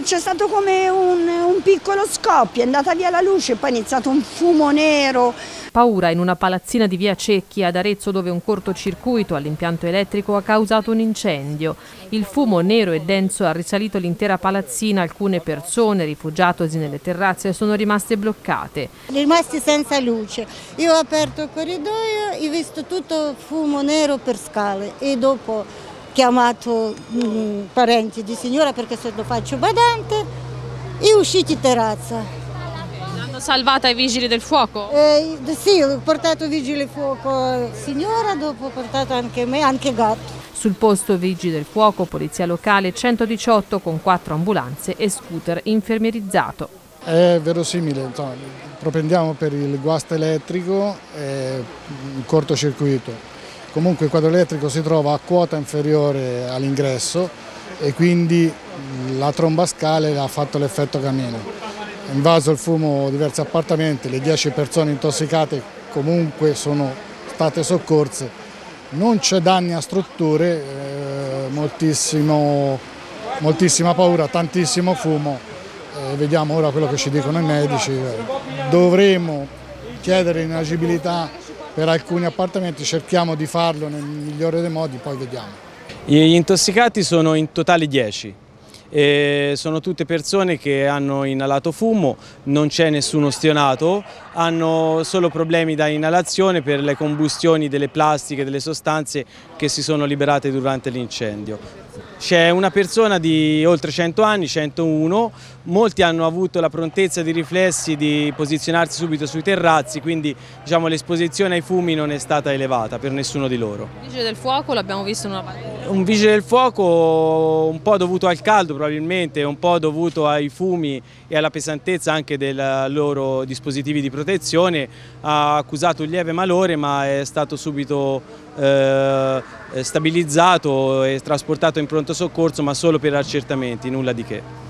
c'è stato come un piccolo scoppio, è andata via la luce e poi è iniziato un fumo nero. Paura in una palazzina di via Cecchi ad Arezzo, dove un cortocircuito all'impianto elettrico ha causato un incendio. Il fumo nero e denso ha risalito l'intera palazzina, alcune persone rifugiatosi nelle terrazze sono rimaste bloccate. Rimasti senza luce. Io ho aperto il corridoio e ho visto tutto fumo nero per scale e dopo ho chiamato parenti di signora perché se lo faccio badante e usciti in terrazza. L'hanno salvata i vigili del fuoco? Sì, ho portato i vigili del fuoco signora, dopo ho portato anche me, anche gatto. Sul posto vigili del fuoco, polizia locale 118 con 4 ambulanze e scooter infermierizzato. È verosimile, propendiamo per il guasto elettrico e il cortocircuito. Comunque il quadro elettrico si trova a quota inferiore all'ingresso e quindi la tromba a scale ha fatto l'effetto camino. È invaso il fumo diversi appartamenti, le 10 persone intossicate comunque sono state soccorse. Non c'è danni a strutture, moltissima paura, tantissimo fumo. Vediamo ora quello che ci dicono i medici. Dovremo chiedere inagibilità per alcuni appartamenti, cerchiamo di farlo nel migliore dei modi, poi vediamo. Gli intossicati sono in totale 10. Sono tutte persone che hanno inalato fumo, non c'è nessuno stionato, hanno solo problemi da inalazione per le combustioni delle plastiche, delle sostanze che si sono liberate durante l'incendio. C'è una persona di oltre 100 anni, 101, molti hanno avuto la prontezza di riflessi di posizionarsi subito sui terrazzi, quindi diciamo, l'esposizione ai fumi non è stata elevata per nessuno di loro. Il vigile del fuoco l'abbiamo visto in una parte. Un vigile del fuoco un po' dovuto al caldo probabilmente, un po' dovuto ai fumi e alla pesantezza anche dei loro dispositivi di protezione, ha accusato un lieve malore ma è stato subito stabilizzato e trasportato in pronto soccorso, ma solo per accertamenti, nulla di che.